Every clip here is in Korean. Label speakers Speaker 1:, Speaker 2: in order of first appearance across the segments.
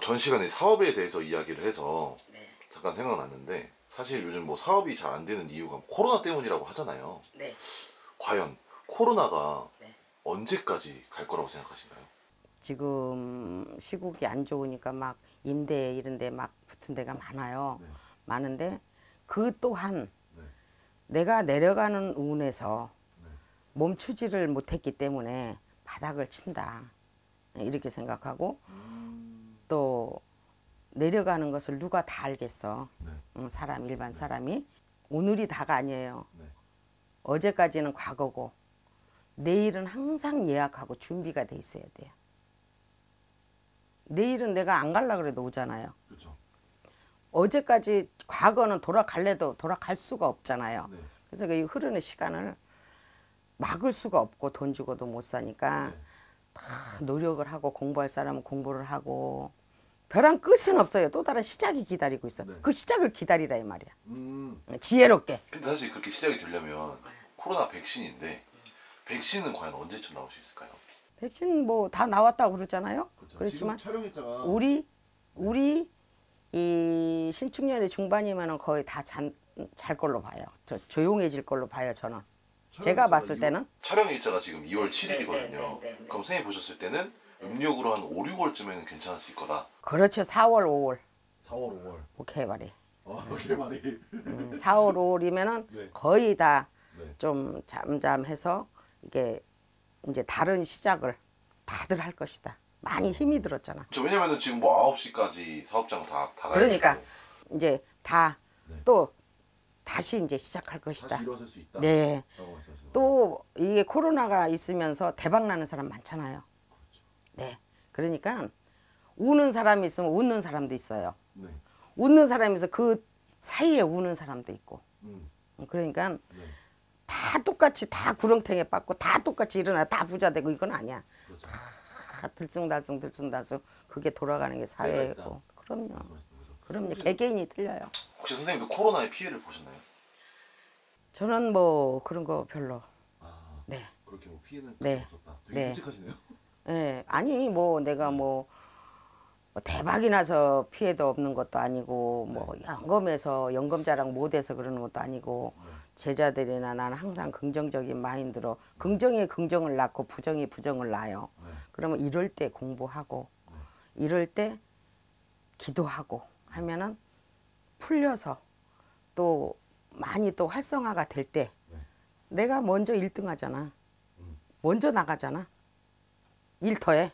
Speaker 1: 전 시간에 사업에 대해서 이야기를 해서
Speaker 2: 네.
Speaker 1: 잠깐 생각났는데 사실 요즘 뭐 사업이 잘 안 되는 이유가 코로나 때문이라고 하잖아요.
Speaker 2: 네.
Speaker 1: 과연 코로나가
Speaker 2: 네.
Speaker 1: 언제까지 갈 거라고 생각하신가요?
Speaker 2: 지금 시국이 안 좋으니까 막 임대 이런 데 막 붙은 데가 많아요.
Speaker 1: 네.
Speaker 2: 많은데 그 또한
Speaker 1: 네.
Speaker 2: 내가 내려가는 운에서
Speaker 1: 네.
Speaker 2: 멈추지를 못했기 때문에 바닥을 친다. 이렇게 생각하고 또 내려가는 것을 누가 다 알겠어.
Speaker 1: 네.
Speaker 2: 사람 일반 사람이. 오늘이 다가 아니에요.
Speaker 1: 네.
Speaker 2: 어제까지는 과거고 내일은 항상 예약하고 준비가 돼 있어야 돼요. 내일은 내가 안 가려고 그래도 오잖아요.
Speaker 1: 그렇죠.
Speaker 2: 어제까지 과거는 돌아갈래도 돌아갈 수가 없잖아요.
Speaker 1: 네.
Speaker 2: 그래서 그 흐르는 시간을 막을 수가 없고 돈 주고도 못 사니까
Speaker 1: 네.
Speaker 2: 다 노력을 하고 공부할 사람은 공부를 하고 벼랑 끝은 없어요. 또 다른 시작이 기다리고 있어.
Speaker 1: 네.
Speaker 2: 그 시작을 기다리라 이 말이야. 지혜롭게.
Speaker 1: 근데 사실 그렇게 시작이 되려면 코로나 백신인데 백신은 과연 언제쯤 나올 수 있을까요?
Speaker 2: 백신 뭐 다 나왔다고 그러잖아요.
Speaker 1: 그렇죠.
Speaker 2: 그렇지만
Speaker 1: 지금 촬영일자가
Speaker 2: 우리 이 신축년의 중반이면은 거의 다 잘 걸로 봐요. 조용해질 걸로 봐요, 저는. 제가 봤을 때는.
Speaker 1: 촬영 일자가 지금 2월 7일이거든요.
Speaker 2: 네.
Speaker 1: 그럼 선생님 보셨을 때는 음력으로 한 5, 6월쯤에는 괜찮으실 거다.
Speaker 2: 그렇죠. 4월, 5월.
Speaker 1: 4월, 5월.
Speaker 2: 오케이 말이.
Speaker 1: 그게 말이.
Speaker 2: 4월, 5월이면은
Speaker 1: 네.
Speaker 2: 거의 다
Speaker 1: 네.
Speaker 2: 좀 잠잠해서 이게 이제 다른 시작을 다들 할 것이다. 많이 힘이 들었잖아.
Speaker 1: 왜냐면은 지금 뭐 9시까지 사업장 다
Speaker 2: 그러니까 이제 다
Speaker 1: 네.
Speaker 2: 또 다시 이제 시작할 것이다.
Speaker 1: 다시 일어설 수 있다.
Speaker 2: 네. 또 이게 코로나가 있으면서 대박 나는 사람 많잖아요. 네. 그러니까 우는 사람이 있으면 웃는 사람도 있어요.
Speaker 1: 네.
Speaker 2: 웃는 사람이 있어 그 사이에 우는 사람도 있고. 그러니까
Speaker 1: 네.
Speaker 2: 다 똑같이 다 구렁텅이에 빠고 다 똑같이 일어나 다 부자 되고 이건 아니야.
Speaker 1: 그렇죠.
Speaker 2: 다 들쑥날쑥 그게 돌아가는 게 사회고. 그럼요. 그럼요. 개개인이 틀려요.
Speaker 1: 혹시 선생님도 코로나의 피해를 보셨나요?
Speaker 2: 저는 뭐 그런 거 별로. 네.
Speaker 1: 그렇게 뭐 피해는
Speaker 2: 네.
Speaker 1: 없었다.
Speaker 2: 네.
Speaker 1: 솔직하시네요.
Speaker 2: 네. 아니 뭐 내가 뭐 대박이 나서 피해도 없는 것도 아니고 뭐 연금에서 연금자랑 못해서 그러는 것도 아니고 제자들이나 나는 항상 긍정적인 마인드로 긍정이 긍정을 낳고 부정이 부정을 낳아요. 그러면 이럴 때 공부하고 이럴 때 기도하고 하면은 풀려서 또 많이 또 활성화가 될 때 내가 먼저 1등 하잖아. 먼저 나가잖아. 일터에.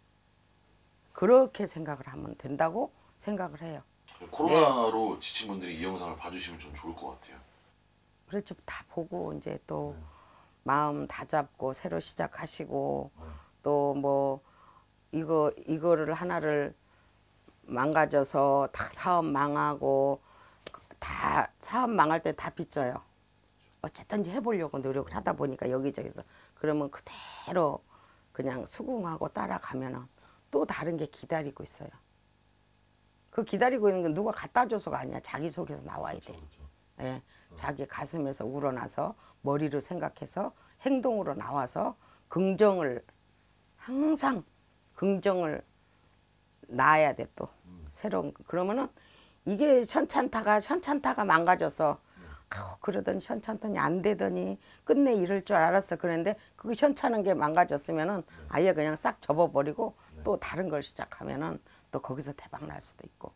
Speaker 2: 그렇게 생각을 하면 된다고 생각을 해요.
Speaker 1: 코로나로 지친 분들이 이 영상을 봐주시면 좀 좋을 것 같아요.
Speaker 2: 그렇죠. 다 보고 이제 또 마음 다잡고 새로 시작하시고 또 뭐 이거를 하나를 망가져서 다 사업 망하고 다 사업 망할 때 다 빚져요. 어쨌든지 해보려고 노력을 하다 보니까 여기저기서 그러면 그대로 그냥 수긍하고 따라가면은 또 다른 게 기다리고 있어요. 그 기다리고 있는 건 누가 갖다 줘서가 아니야. 자기 속에서 나와야 돼. 예, 자기 가슴에서 우러나서 머리로 생각해서 행동으로 나와서 긍정을 항상 긍정을 낳아야 돼 또. 새로운 그러면은 이게 현찬타가 망가져서 그러더니 현찬타니 안 되더니 끝내 이럴 줄 알았어. 그랬는데 그 현찮은 게 망가졌으면은 아예 그냥 싹 접어버리고 또 다른 걸 시작하면은 또 거기서 대박 날 수도 있고.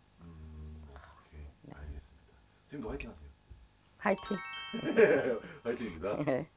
Speaker 1: 오케이. 알겠습니다. 선생님도 화이팅 하세요.
Speaker 2: 화이팅.
Speaker 1: 화이팅입니다.
Speaker 2: 네.